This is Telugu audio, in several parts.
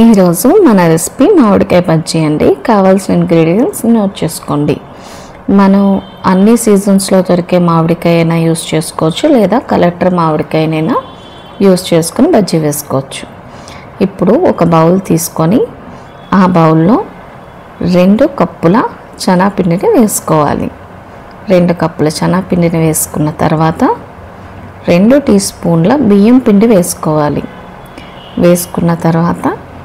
ఈరోజు మన రెసిపీ మామిడికాయ బజ్జీ అండి. కావాల్సిన ఇంగ్రీడియంట్స్ నోట్ చేసుకోండి. మనం అన్ని సీజన్స్లో దొరికే మామిడికాయ అయినా యూస్ చేసుకోవచ్చు, లేదా కలెక్టర్ మామిడికాయనైనా యూస్ చేసుకొని బజ్జీ వేసుకోవచ్చు. ఇప్పుడు ఒక బౌల్ తీసుకొని ఆ బౌల్లో 2 కప్పుల శనగపిండిని వేసుకోవాలి. 2 కప్పుల శనగపిండిని వేసుకున్న తర్వాత 2 టీ స్పూన్ల బియ్యం పిండి వేసుకోవాలి. వేసుకున్న తర్వాత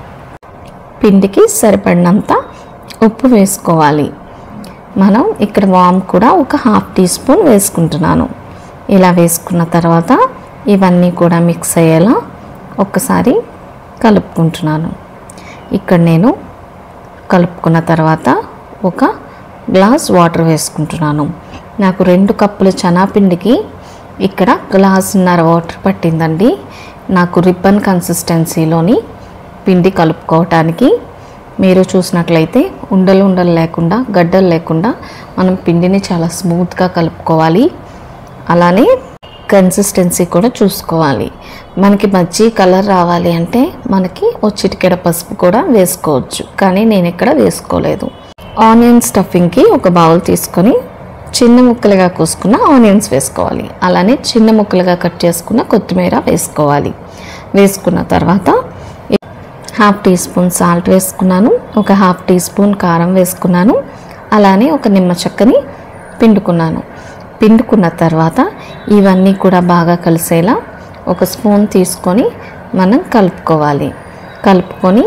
పిండికి సరిపడినంత ఉప్పు వేసుకోవాలి. మనం ఇక్కడ వామ్ కూడా ఒక 1/2 టీ స్పూన్ వేసుకుంటున్నాను. ఇలా వేసుకున్న తర్వాత ఇవన్నీ కూడా మిక్స్ అయ్యేలా ఒక్కసారి కలుపుకుంటున్నాను. ఇక్కడ నేను కలుపుకున్న తర్వాత ఒక గ్లాస్ వాటర్ వేసుకుంటున్నాను. నాకు 2 కప్పుల శనగపిండికి ఇక్కడ గ్లాసున్నర వాటర్ పట్టిందండి. నాకు రిబ్బన్ కన్సిస్టెన్సీలోని పిండి కలుపుకోవటానికి మీరు చూసినట్లయితే ఉండలు లేకుండా గడ్డలు లేకుండా మనం పిండిని చాలా స్మూత్గా కలుపుకోవాలి. అలానే కన్సిస్టెన్సీ కూడా చూసుకోవాలి. మనకి బజ్జీ కలర్ రావాలి అంటే మనకి ఒక చిటికెడ పసుపు కూడా వేసుకోవచ్చు, కానీ నేను ఇక్కడ వేసుకోలేదు. ఆనియన్ స్టఫింగ్కి ఒక బౌల్ తీసుకొని చిన్న ముక్కలుగా కోసుకున్న ఆనియన్స్ వేసుకోవాలి. అలానే చిన్న ముక్కలుగా కట్ చేసుకున్న కొత్తిమీర వేసుకోవాలి. వేసుకున్న తర్వాత 1/2 టీ స్పూన్ సాల్ట్ వేసుకున్నాను, ఒక 1/2 టీ స్పూన్ కారం వేసుకున్నాను, అలానే ఒక నిమ్మ చెక్కని పిండుకున్నాను. పిండుకున్న తర్వాత ఇవన్నీ కూడా బాగా కలిసేలా ఒక స్పూన్ తీసుకొని మనం కలుపుకోవాలి. కలుపుకొని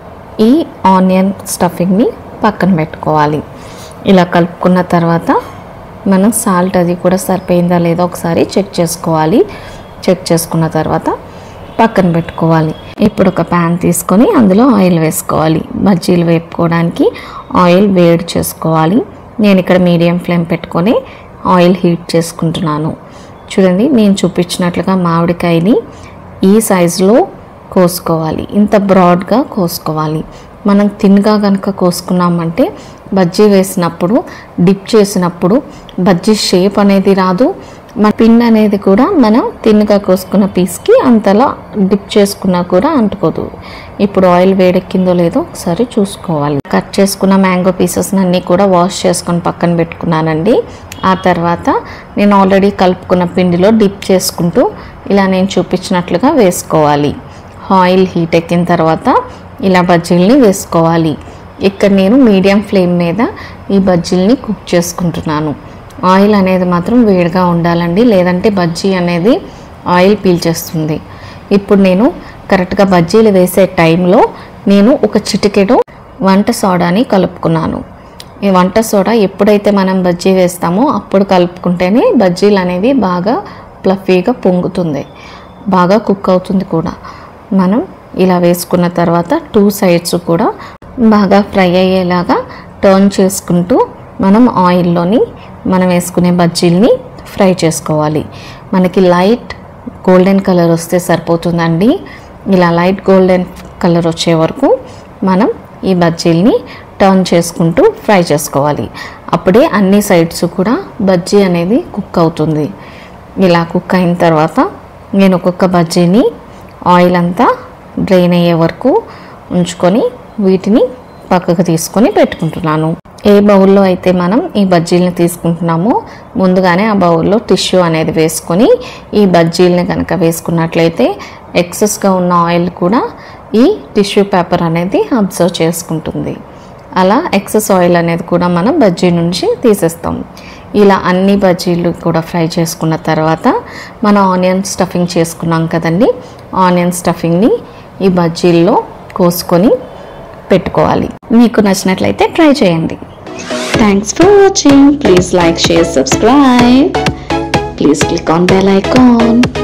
ఈ ఆనియన్ స్టఫింగ్ని పక్కన పెట్టుకోవాలి. ఇలా కలుపుకున్న తర్వాత మనం సాల్ట్ అది కూడా సరిపోయిందా లేదా ఒకసారి చెక్ చేసుకోవాలి. చెక్ చేసుకున్న తర్వాత పక్కన పెట్టుకోవాలి. ఇప్పుడు ఒక ప్యాన్ తీసుకొని అందులో ఆయిల్ వేసుకోవాలి. బజ్జీలు వేపుకోవడానికి ఆయిల్ వేడి చేసుకోవాలి. నేను ఇక్కడ మీడియం ఫ్లేమ్ పెట్టుకొని ఆయిల్ హీట్ చేసుకుంటున్నాను. చూడండి, నేను చూపించినట్లుగా మామిడికాయని ఈ సైజులో కోసుకోవాలి. ఇంత బ్రాడ్గా కోసుకోవాలి. మనం తిన్గా కనుక కోసుకున్నామంటే బజ్జీ వేసినప్పుడు డిప్ చేసినప్పుడు బజ్జీ షేప్ అనేది రాదు. మన పిన్ అనేది కూడా మనం తిన్నుగా కోసుకున్న పీస్కి అంతలా డిప్ చేసుకున్నా కూడా అంటుకోదు. ఇప్పుడు ఆయిల్ వేడెక్కిందో లేదో ఒకసారి చూసుకోవాలి. కట్ చేసుకున్న మ్యాంగో పీసెస్ అన్నీ కూడా వాష్ చేసుకొని పక్కన పెట్టుకున్నానండి. ఆ తర్వాత నేను ఆల్రెడీ కలుపుకున్న పిండిలో డిప్ చేసుకుంటూ ఇలా నేను చూపించినట్లుగా వేసుకోవాలి. ఆయిల్ హీట్ ఎక్కిన తర్వాత ఇలా బజ్జీలని వేసుకోవాలి. ఇక్కడ నేను మీడియం ఫ్లేమ్ మీద ఈ బజ్జీలని కుక్ చేసుకుంటున్నాను. ఆయిల్ అనేది మాత్రం వేడిగా ఉండాలండి, లేదంటే బజ్జీ అనేది ఆయిల్ పీల్చేస్తుంది. ఇప్పుడు నేను కరెక్ట్గా బజ్జీలు వేసే టైంలో నేను ఒక చిటికెడు వంట సోడాని కలుపుకున్నాను. ఈ వంట సోడా ఎప్పుడైతే మనం బజ్జీ వేస్తామో అప్పుడు కలుపుకుంటేనే బజ్జీలు అనేవి బాగా ఫ్లఫీగా పొంగుతుంది, బాగా కుక్ అవుతుంది కూడా. మనం ఇలా వేసుకున్న తర్వాత 2 సైడ్స్ కూడా బాగా ఫ్రై అయ్యేలాగా టర్న్ చేసుకుంటూ మనం ఆయిల్లోని మనం వేసుకునే బజ్జీల్ని ఫ్రై చేసుకోవాలి. మనకి లైట్ గోల్డెన్ కలర్ వస్తే సరిపోతుందండి. ఇలా లైట్ గోల్డెన్ కలర్ వచ్చే వరకు మనం ఈ బజ్జీల్ని టర్న్ చేసుకుంటూ ఫ్రై చేసుకోవాలి. అప్పుడే అన్ని సైడ్స్ కూడా బజ్జీ అనేది కుక్ అవుతుంది. ఇలా కుక్ అయిన తర్వాత నేను ఒక్కొక్క బజ్జీని ఆయిల్ అంతా డ్రైన్ అయ్యే వరకు ఉంచుకొని వీటిని పక్కకు తీసుకొని పెట్టుకుంటున్నాను. ఏ బౌల్లో అయితే మనం ఈ బజ్జీలను తీసుకుంటున్నామో ముందుగానే ఆ బౌల్లో టిష్యూ అనేది వేసుకొని ఈ బజ్జీలని కనుక వేసుకున్నట్లయితే ఎక్సెస్గా ఉన్న ఆయిల్ కూడా ఈ టిష్యూ పేపర్ అనేది అబ్జర్వ్ చేసుకుంటుంది. అలా ఎక్సెస్ ఆయిల్ అనేది కూడా మనం బజ్జీ నుంచి తీసేస్తాం. ఇలా అన్ని బజ్జీలు కూడా ఫ్రై చేసుకున్న తర్వాత మనం ఆనియన్ స్టఫింగ్ చేసుకున్నాం కదండి, ఆనియన్ స్టఫింగ్ని ఈ బజ్జీల్లో కోసుకొని పెట్టుకోవాలి. మీకు నచ్చినట్లయితే ట్రై చేయండి. Thanks for watching. Please like, share, subscribe. Please click on bell icon.